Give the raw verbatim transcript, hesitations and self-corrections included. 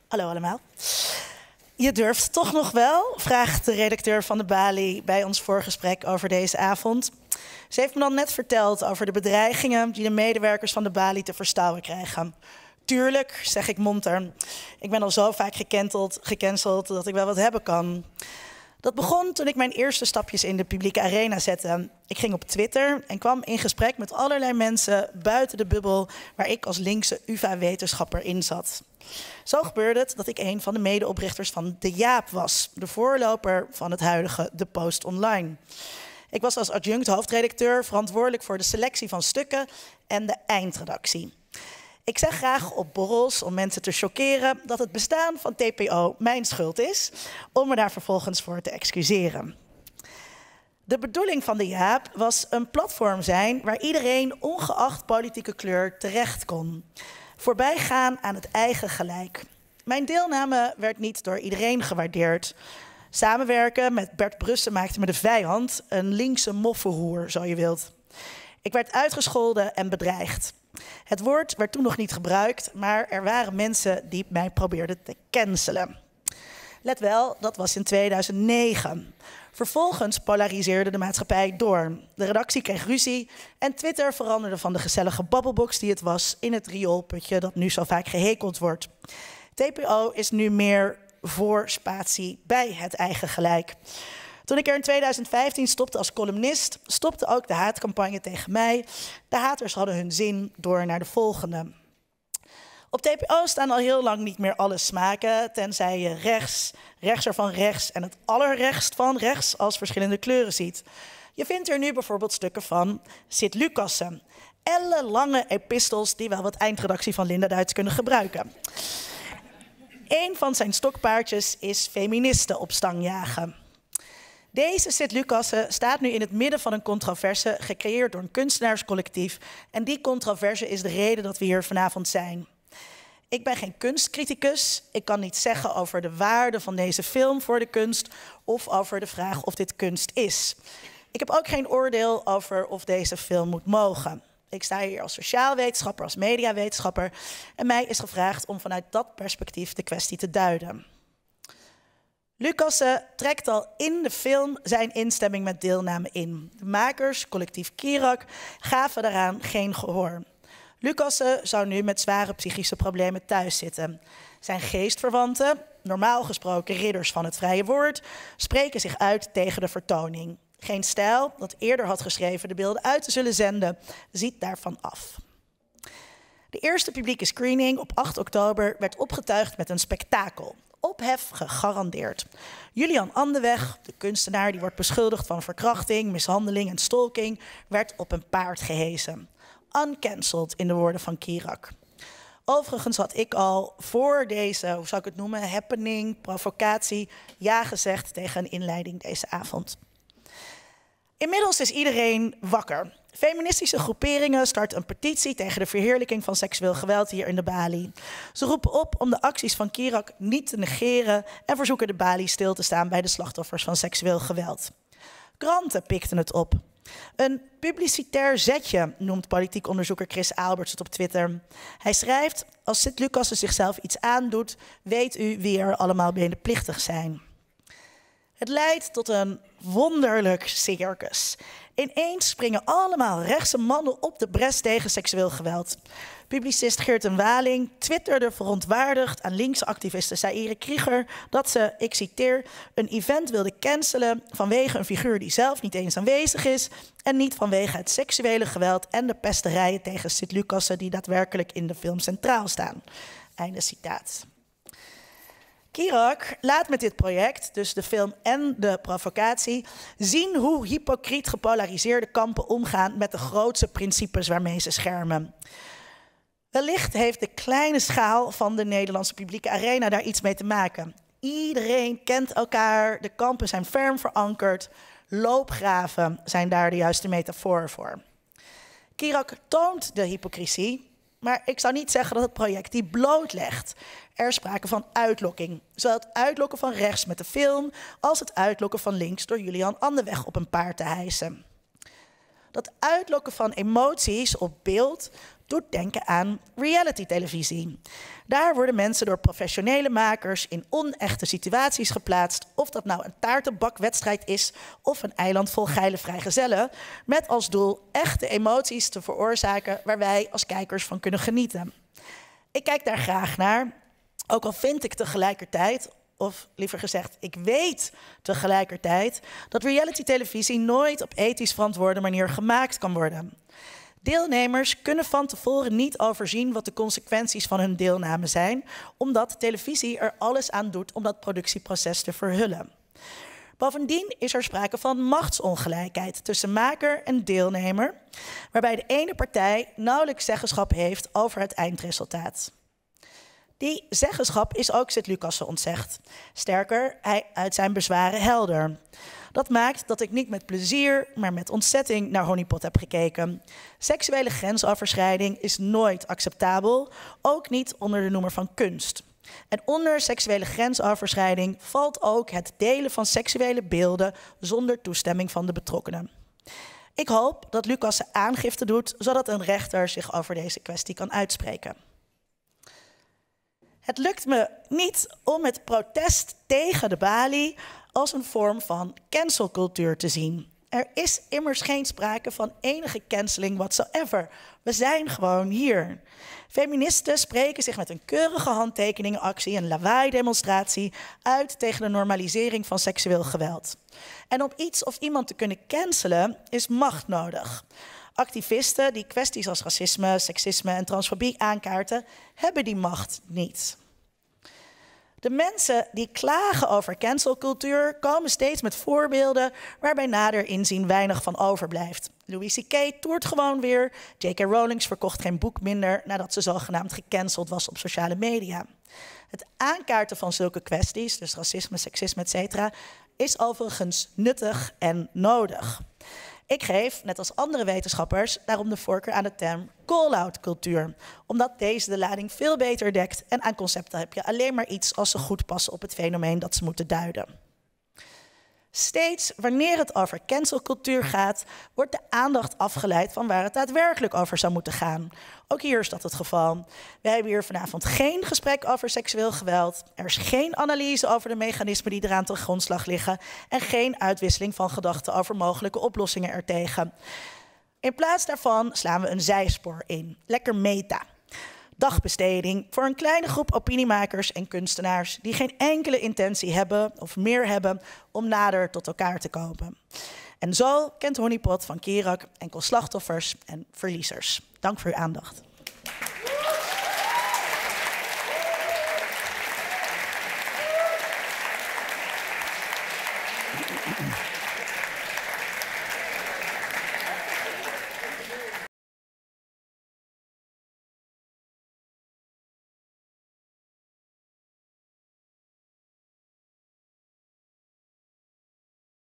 Hallo allemaal. Je durft toch nog wel, vraagt de redacteur van de Bali bij ons voorgesprek over deze avond. Ze heeft me dan net verteld over de bedreigingen die de medewerkers van de Bali te verstouwen krijgen. Tuurlijk, zeg ik monter. Ik ben al zo vaak gecanceld, gecanceld dat ik wel wat hebben kan. Dat begon toen ik mijn eerste stapjes in de publieke arena zette. Ik ging op Twitter en kwam in gesprek met allerlei mensen buiten de bubbel waar ik als linkse U vA-wetenschapper in zat. Zo gebeurde het dat ik een van de medeoprichters van De Jaap was, de voorloper van het huidige De Post Online. Ik was als adjunct hoofdredacteur verantwoordelijk voor de selectie van stukken en de eindredactie. Ik zeg graag op borrels om mensen te choqueren dat het bestaan van T P O mijn schuld is, om me daar vervolgens voor te excuseren. De bedoeling van De Jaap was een platform zijn waar iedereen ongeacht politieke kleur terecht kon. Voorbij gaan aan het eigen gelijk. Mijn deelname werd niet door iedereen gewaardeerd. Samenwerken met Bert Brussen maakte me de vijand, een linkse moffenhoer, zo je wilt. Ik werd uitgescholden en bedreigd. Het woord werd toen nog niet gebruikt, maar er waren mensen die mij probeerden te cancelen. Let wel, dat was in tweeduizend negen. Vervolgens polariseerde de maatschappij door. De redactie kreeg ruzie en Twitter veranderde van de gezellige babbelbox die het was in het rioolputje dat nu zo vaak gehekeld wordt. T P O is nu meer voor spatie bij het eigen gelijk. Toen ik er in tweeduizend vijftien stopte als columnist, stopte ook de haatcampagne tegen mij. De haters hadden hun zin, door naar de volgende. Op T P O staan al heel lang niet meer alle smaken, tenzij je rechts, rechtser van rechts en het allerrechtst van rechts als verschillende kleuren ziet. Je vindt er nu bijvoorbeeld stukken van Sid Lucassen. Ellenlange epistels die wel wat eindredactie van Linda Duits kunnen gebruiken. Een van zijn stokpaardjes is feministen op stang jagen. Deze Sid Lucassen staat nu in het midden van een controverse gecreëerd door een kunstenaarscollectief. En die controverse is de reden dat we hier vanavond zijn. Ik ben geen kunstcriticus. Ik kan niet zeggen over de waarde van deze film voor de kunst of over de vraag of dit kunst is. Ik heb ook geen oordeel over of deze film moet mogen. Ik sta hier als sociaal wetenschapper, als mediawetenschapper. En mij is gevraagd om vanuit dat perspectief de kwestie te duiden. Lucassen trekt al in de film zijn instemming met deelname in. De makers, collectief Kirak, gaven daaraan geen gehoor. Lucassen zou nu met zware psychische problemen thuis zitten. Zijn geestverwanten, normaal gesproken ridders van het vrije woord, spreken zich uit tegen de vertoning. Geen Stijl, dat eerder had geschreven de beelden uit te zullen zenden, ziet daarvan af. De eerste publieke screening op acht oktober werd opgetuigd met een spektakel. Ophef gegarandeerd. Julian Andeweg, de kunstenaar die wordt beschuldigd van verkrachting, mishandeling en stalking, werd op een paard gehesen. Uncancelled in de woorden van Kirak. Overigens had ik al voor deze, hoe zou ik het noemen, happening, provocatie, ja gezegd tegen een inleiding deze avond. Inmiddels is iedereen wakker. Feministische groeperingen starten een petitie tegen de verheerlijking van seksueel geweld hier in de Bali. Ze roepen op om de acties van Kirak niet te negeren en verzoeken de Bali stil te staan bij de slachtoffers van seksueel geweld. Kranten pikten het op. Een publicitair zetje, noemt politiek onderzoeker Chris Alberts het op Twitter. Hij schrijft, als Sid Lucassen zichzelf iets aandoet, weet u wie er allemaal medeplichtig zijn. Het leidt tot een wonderlijk circus. Ineens springen allemaal rechtse mannen op de bres tegen seksueel geweld. Publicist Geert Waling twitterde verontwaardigd aan linkse activiste Saïre Krieger dat ze, ik citeer, een event wilde cancelen vanwege een figuur die zelf niet eens aanwezig is en niet vanwege het seksuele geweld en de pesterijen tegen Sid Lucassen die daadwerkelijk in de film centraal staan. Einde citaat. Kirak laat met dit project, dus de film en de provocatie, zien hoe hypocriet gepolariseerde kampen omgaan met de grootste principes waarmee ze schermen. Wellicht heeft de kleine schaal van de Nederlandse publieke arena daar iets mee te maken. Iedereen kent elkaar, de kampen zijn ferm verankerd, loopgraven zijn daar de juiste metafoor voor. Kirak toont de hypocrisie, maar ik zou niet zeggen dat het project die blootlegt. Er is sprake van uitlokking. Zowel het uitlokken van rechts met de film als het uitlokken van links door Julian Andeweg op een paard te hijsen. Dat uitlokken van emoties op beeld doet denken aan reality-televisie. Daar worden mensen door professionele makers in onechte situaties geplaatst, of dat nou een taartenbakwedstrijd is of een eiland vol geile vrijgezellen, met als doel echte emoties te veroorzaken waar wij als kijkers van kunnen genieten. Ik kijk daar graag naar, ook al vind ik tegelijkertijd, of liever gezegd, ik weet tegelijkertijd, dat reality-televisie nooit op ethisch verantwoorde manier gemaakt kan worden. Deelnemers kunnen van tevoren niet overzien wat de consequenties van hun deelname zijn, omdat televisie er alles aan doet om dat productieproces te verhullen. Bovendien is er sprake van machtsongelijkheid tussen maker en deelnemer, waarbij de ene partij nauwelijks zeggenschap heeft over het eindresultaat. Die zeggenschap is ook Sint-Lucassen ontzegd. Sterker, hij uit zijn bezwaren helder. Dat maakt dat ik niet met plezier, maar met ontzetting naar Honeypot heb gekeken. Seksuele grensoverschrijding is nooit acceptabel, ook niet onder de noemer van kunst. En onder seksuele grensoverschrijding valt ook het delen van seksuele beelden zonder toestemming van de betrokkenen. Ik hoop dat Lucassen aangifte doet, zodat een rechter zich over deze kwestie kan uitspreken. Het lukt me niet om het protest tegen de balie als een vorm van cancelcultuur te zien. Er is immers geen sprake van enige canceling whatsoever. We zijn gewoon hier. Feministen spreken zich met een keurige handtekeningenactie en lawaai-demonstratie uit tegen de normalisering van seksueel geweld. En om iets of iemand te kunnen cancelen is macht nodig. Activisten die kwesties als racisme, seksisme en transfobie aankaarten, hebben die macht niet. De mensen die klagen over cancelcultuur komen steeds met voorbeelden waarbij nader inzien weinig van overblijft. Louis C K toert gewoon weer, J K Rowling verkocht geen boek minder nadat ze zogenaamd gecanceld was op sociale media. Het aankaarten van zulke kwesties, dus racisme, seksisme, et cetera, is overigens nuttig en nodig. Ik geef, net als andere wetenschappers, daarom de voorkeur aan de term call-out cultuur, omdat deze de lading veel beter dekt en aan concepten heb je alleen maar iets als ze goed passen op het fenomeen dat ze moeten duiden. Steeds wanneer het over cancelcultuur gaat, wordt de aandacht afgeleid van waar het daadwerkelijk over zou moeten gaan. Ook hier is dat het geval. We hebben hier vanavond geen gesprek over seksueel geweld. Er is geen analyse over de mechanismen die eraan ten grondslag liggen en geen uitwisseling van gedachten over mogelijke oplossingen ertegen. In plaats daarvan slaan we een zijspoor in. Lekker meta. Dagbesteding voor een kleine groep opiniemakers en kunstenaars die geen enkele intentie hebben of meer hebben om nader tot elkaar te komen. En zo kent Honeypot van Kerak enkel slachtoffers en verliezers. Dank voor uw aandacht. Thank you.